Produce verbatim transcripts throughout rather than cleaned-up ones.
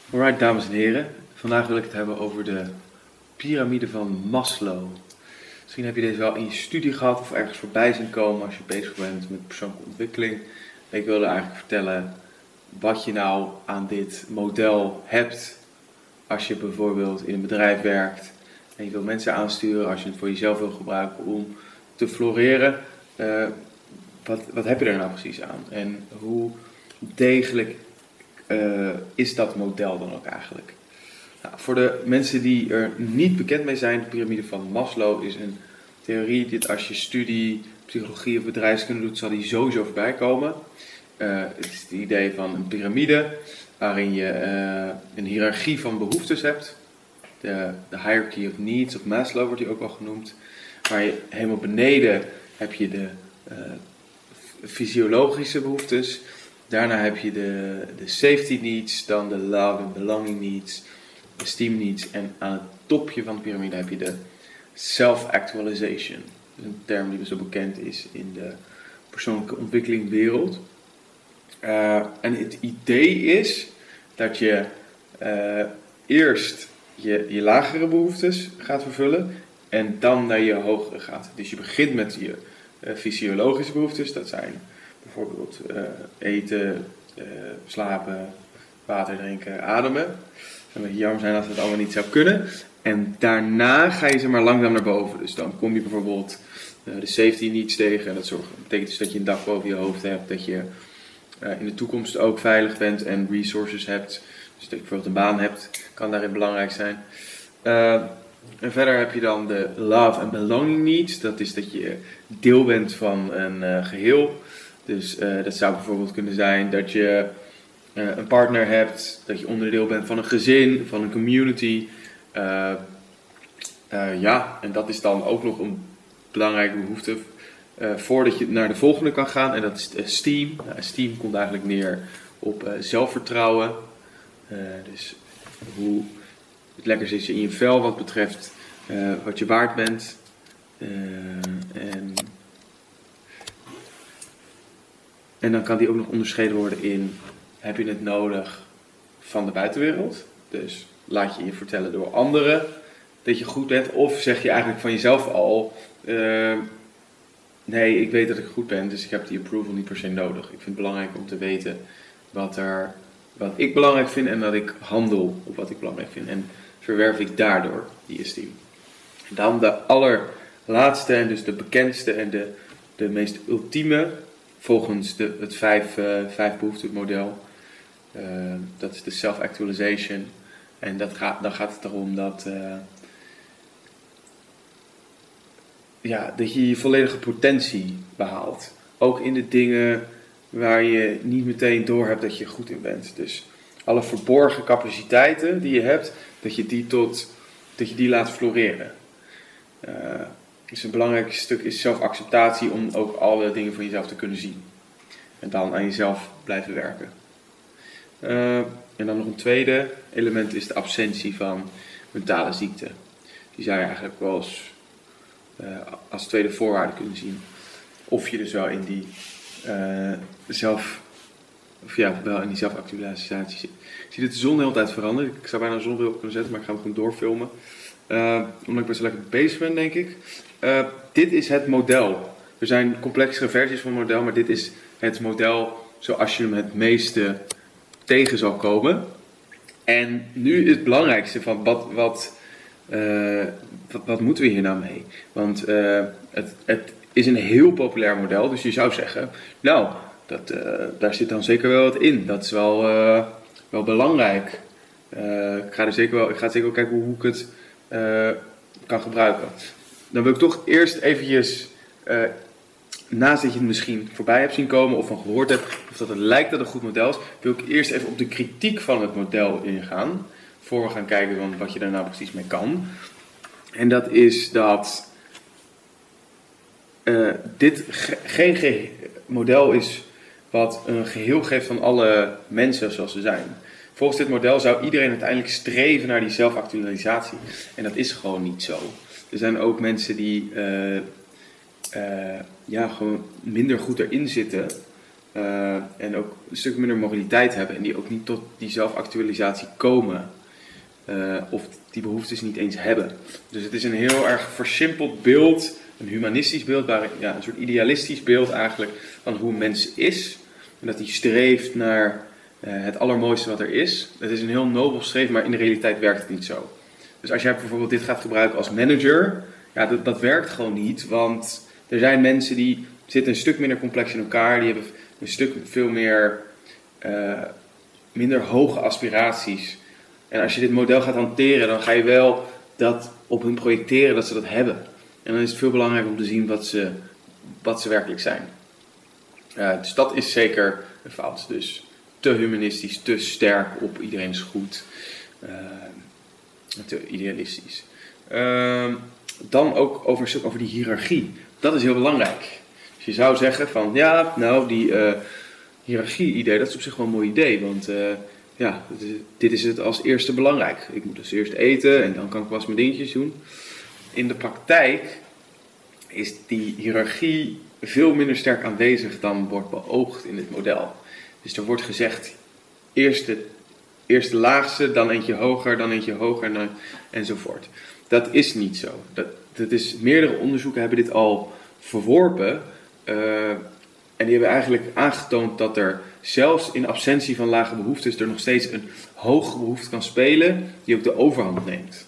Alright, dames en heren. Vandaag wil ik het hebben over de piramide van Maslow. Misschien heb je deze wel in je studie gehad of ergens voorbij zien komen als je bezig bent met persoonlijke ontwikkeling. Ik wilde eigenlijk vertellen wat je nou aan dit model hebt als je bijvoorbeeld in een bedrijf werkt en je wil mensen aansturen, als je het voor jezelf wil gebruiken om te floreren. Uh, wat, wat heb je er nou precies aan en hoe degelijk Uh, is dat model dan ook eigenlijk? Nou, voor de mensen die er niet bekend mee zijn, de piramide van Maslow is een theorie die als je studie psychologie of bedrijfskunde doet, zal die sowieso voorbij komen. Uh, het is het idee van een piramide waarin je uh, een hiërarchie van behoeftes hebt. De, de hierarchy of needs of Maslow wordt die ook wel genoemd. Waar je helemaal beneden heb je de uh, fysiologische behoeftes. Daarna heb je de, de safety needs, dan de love and belonging needs, esteem needs. En aan het topje van de piramide heb je de self-actualization. Dat is een term die zo bekend is in de persoonlijke ontwikkelingwereld. Uh, en het idee is dat je uh, eerst je, je lagere behoeftes gaat vervullen en dan naar je hogere gaat. Dus je begint met je uh, fysiologische behoeftes, dat zijn bijvoorbeeld uh, eten, uh, slapen, water drinken, ademen. Het zou een beetje jammer zijn als het allemaal niet zou kunnen. En daarna ga je zeg maar langzaam naar boven. Dus dan kom je bijvoorbeeld uh, de safety needs tegen. En dat zorgt, betekent dus dat je een dak boven je hoofd hebt. Dat je uh, in de toekomst ook veilig bent en resources hebt. Dus dat je bijvoorbeeld een baan hebt, kan daarin belangrijk zijn. Uh, en verder heb je dan de love and belonging needs. Dat is dat je deel bent van een uh, geheel. Dus uh, dat zou bijvoorbeeld kunnen zijn dat je uh, een partner hebt, dat je onderdeel bent van een gezin, van een community. Uh, uh, ja, en dat is dan ook nog een belangrijke behoefte uh, voordat je naar de volgende kan gaan. En dat is esteem. Nou, esteem komt eigenlijk neer op uh, zelfvertrouwen. Uh, dus hoe het lekker zit je in je vel wat betreft uh, wat je waard bent. Uh, en... En dan kan die ook nog onderscheiden worden in, heb je het nodig van de buitenwereld? Dus laat je je vertellen door anderen dat je goed bent. Of zeg je eigenlijk van jezelf al, uh, nee, ik weet dat ik goed ben, dus ik heb die approval niet per se nodig. Ik vind het belangrijk om te weten wat, er, wat ik belangrijk vind en dat ik handel op wat ik belangrijk vind. En verwerf ik daardoor die esteem. Dan de allerlaatste en dus de bekendste en de, de meest ultieme, volgens de, het vijf, uh, vijf behoeften model. Uh, dat is de self-actualization. En dat gaat, dan gaat het erom dat, uh, ja, dat je je volledige potentie behaalt. Ook in de dingen waar je niet meteen door hebt dat je goed in bent. Dus alle verborgen capaciteiten die je hebt, dat je die, tot, dat je die laat floreren. Uh, Dus een belangrijk stuk is zelfacceptatie om ook alle dingen van jezelf te kunnen zien. En dan aan jezelf blijven werken. Uh, en dan nog een tweede element is de absentie van mentale ziekte. Die zou je eigenlijk wel als, uh, als tweede voorwaarde kunnen zien. Of je dus wel in die, uh, zelf, of ja, wel in die zelfactualisatie zit. Ik zie dat de zon de hele tijd verandert. Ik zou bijna een zonnebril op kunnen zetten, maar ik ga hem gewoon doorfilmen. Uh, omdat ik best wel lekker bezig ben, denk ik. Uh, dit is het model. Er zijn complexere versies van het model, maar dit is het model zoals je hem het meeste tegen zal komen. En nu het belangrijkste van wat, wat, uh, wat, wat moeten we hier nou mee? Want uh, het, het is een heel populair model, dus je zou zeggen, nou, dat, uh, daar zit dan zeker wel wat in. Dat is wel, uh, wel belangrijk. Uh, ik, ga er zeker wel, ik ga zeker wel kijken hoe, hoe ik het uh, kan gebruiken. Dan wil ik toch eerst eventjes, uh, naast dat je het misschien voorbij hebt zien komen of van gehoord hebt, of dat het lijkt dat het een goed model is, wil ik eerst even op de kritiek van het model ingaan, voor we gaan kijken van wat je daar nou precies mee kan. En dat is dat uh, dit ge- geen ge- model is wat een geheel geeft van alle mensen zoals ze zijn. Volgens dit model zou iedereen uiteindelijk streven naar die zelfactualisatie. En dat is gewoon niet zo. Er zijn ook mensen die uh, uh, ja, gewoon minder goed erin zitten. uh, en ook een stuk minder mobiliteit hebben en die ook niet tot die zelfactualisatie komen. Uh, of die behoeftes niet eens hebben. Dus het is een heel erg versimpeld beeld, een humanistisch beeld, waar, ja, een soort idealistisch beeld eigenlijk van hoe een mens is. En dat hij streeft naar uh, het allermooiste wat er is. Het is een heel nobel streven, maar in de realiteit werkt het niet zo. Dus als jij bijvoorbeeld dit gaat gebruiken als manager, ja, dat, dat werkt gewoon niet. Want er zijn mensen die zitten een stuk minder complex in elkaar, die hebben een stuk veel meer, uh, minder hoge aspiraties. En als je dit model gaat hanteren, dan ga je wel dat op hun projecteren dat ze dat hebben. En dan is het veel belangrijker om te zien wat ze, wat ze werkelijk zijn. Uh, dus dat is zeker een fout. Dus te humanistisch, te sterk op iedereen is goed. Uh, te idealistisch. Uh, dan ook over een stuk over die hiërarchie. Dat is heel belangrijk. Dus je zou zeggen van, ja, nou, die uh, hiërarchie-idee, dat is op zich wel een mooi idee. Want... Uh, Ja, dit is het als eerste belangrijk. Ik moet dus eerst eten en dan kan ik pas mijn dingetjes doen. In de praktijk is die hiërarchie veel minder sterk aanwezig dan wordt beoogd in het model. Dus er wordt gezegd, eerst de, eerst de laagste, dan eentje hoger, dan eentje hoger en dan, enzovoort. Dat is niet zo. Dat, dat is, meerdere onderzoeken hebben dit al verworpen. Uh, en die hebben eigenlijk aangetoond dat er zelfs in absentie van lage behoeftes er nog steeds een hoge behoefte kan spelen die ook de overhand neemt.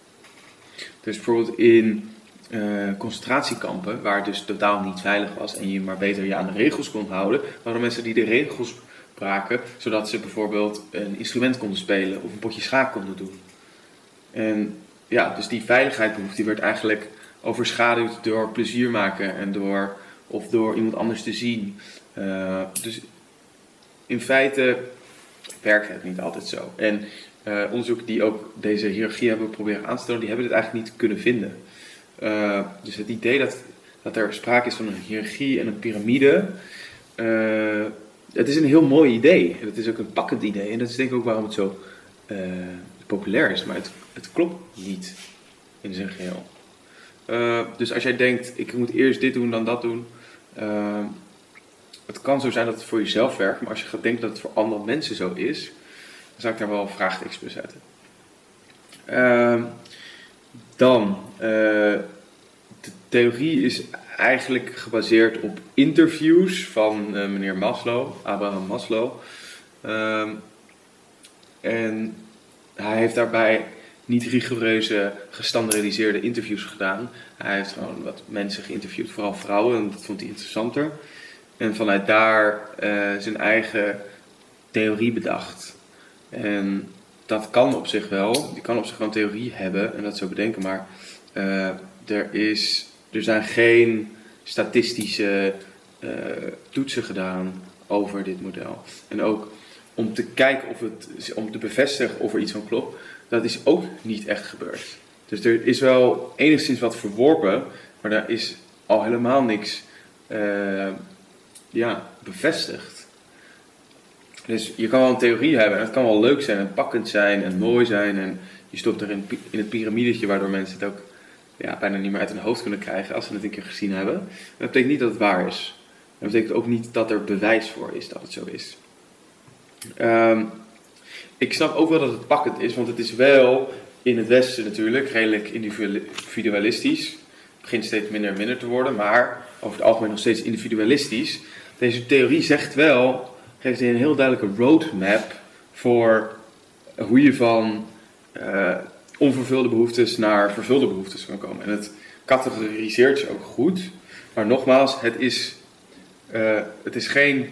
Dus bijvoorbeeld in uh, concentratiekampen, waar het dus totaal niet veilig was en je maar beter je aan de regels kon houden, waren er mensen die de regels braken, zodat ze bijvoorbeeld een instrument konden spelen of een potje schaak konden doen. En ja, dus die veiligheidsbehoefte die werd eigenlijk overschaduwd door plezier maken en door, of door iemand anders te zien. Uh, dus in feite werkt het niet altijd zo. En uh, onderzoeken die ook deze hiërarchie hebben proberen aan te tonen, die hebben dit eigenlijk niet kunnen vinden. Uh, dus het idee dat, dat er sprake is van een hiërarchie en een piramide, uh, het is een heel mooi idee. En het is ook een pakkend idee. En dat is denk ik ook waarom het zo uh, populair is. Maar het, het klopt niet in zijn geheel. Uh, dus als jij denkt, ik moet eerst dit doen, dan dat doen. Uh, het kan zo zijn dat het voor jezelf werkt. Maar als je gaat denken dat het voor andere mensen zo is, dan zou ik daar wel vraagtekens bij zetten. Uh, dan, uh, de theorie is eigenlijk gebaseerd op interviews van uh, meneer Maslow, Abraham Maslow. Uh, en hij heeft daarbij niet rigoureuze, gestandaardiseerde interviews gedaan. Hij heeft gewoon wat mensen geïnterviewd, vooral vrouwen, en dat vond hij interessanter. En vanuit daar uh, zijn eigen theorie bedacht. En dat kan op zich wel, je kan op zich wel een theorie hebben en dat zo bedenken, maar uh, er, is, er zijn geen statistische uh, toetsen gedaan over dit model. En ook om te kijken of het, om te bevestigen of er iets van klopt, dat is ook niet echt gebeurd. Dus er is wel enigszins wat verworpen, maar daar is al helemaal niks uh, ja, bevestigd. Dus je kan wel een theorie hebben en het kan wel leuk zijn en pakkend zijn en mooi zijn. En je stopt er in, in het piramidetje waardoor mensen het ook ja, bijna niet meer uit hun hoofd kunnen krijgen als ze het een keer gezien hebben. Maar dat betekent niet dat het waar is. Dat betekent ook niet dat er bewijs voor is dat het zo is. Um, ik snap ook wel dat het pakkend is, want het is wel in het Westen natuurlijk redelijk individualistisch. Het begint steeds minder en minder te worden, maar over het algemeen nog steeds individualistisch. Deze theorie zegt wel, geeft een heel duidelijke roadmap voor hoe je van uh, onvervulde behoeftes naar vervulde behoeftes kan komen. En het categoriseert ze ook goed, maar nogmaals, het is, uh, het is geen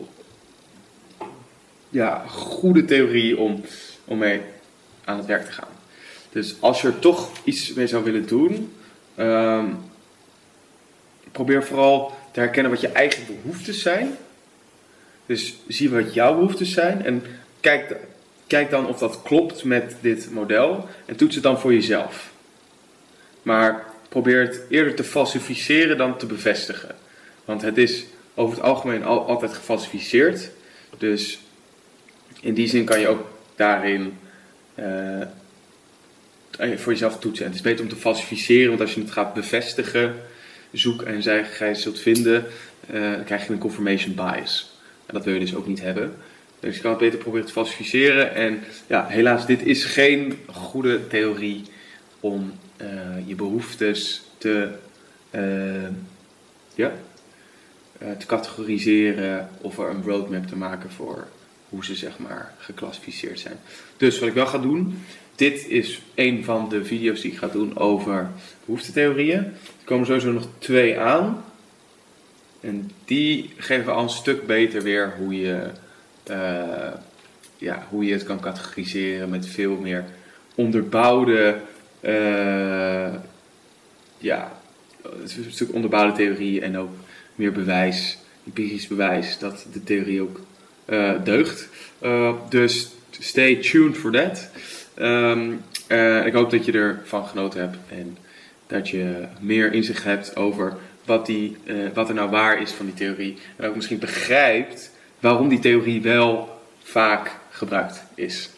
ja, goede theorie om, om mee aan het werk te gaan. Dus als je er toch iets mee zou willen doen, um, probeer vooral te herkennen wat je eigen behoeftes zijn. Dus zie wat jouw behoeftes zijn en kijk, kijk dan of dat klopt met dit model en toets het dan voor jezelf. Maar probeer het eerder te falsificeren dan te bevestigen. Want het is over het algemeen al, altijd gefalsificeerd. Dus in die zin kan je ook daarin uh, voor jezelf toetsen. En het is beter om te falsificeren, want als je het gaat bevestigen, zoek en zeg, gij zult vinden, uh, dan krijg je een confirmation bias. En dat wil je dus ook niet hebben. Dus je kan het beter proberen te falsificeren. En ja, helaas, dit is geen goede theorie om uh, je behoeftes te, uh, ja, uh, te categoriseren of er een roadmap te maken voor hoe ze zeg maar geclassificeerd zijn. Dus wat ik wel ga doen, dit is een van de video's die ik ga doen over behoeftetheorieën. Er komen sowieso nog twee aan. En die geven al een stuk beter weer hoe je, uh, ja, hoe je het kan categoriseren met veel meer onderbouwde, uh, ja, een stuk onderbouwde theorie en ook meer bewijs, empirisch bewijs dat de theorie ook uh, deugt. Uh, dus stay tuned for that. Um, uh, ik hoop dat je ervan genoten hebt en dat je meer inzicht hebt over wat, die, uh, wat er nou waar is van die theorie. En ook misschien begrijpt waarom die theorie wel vaak gebruikt is.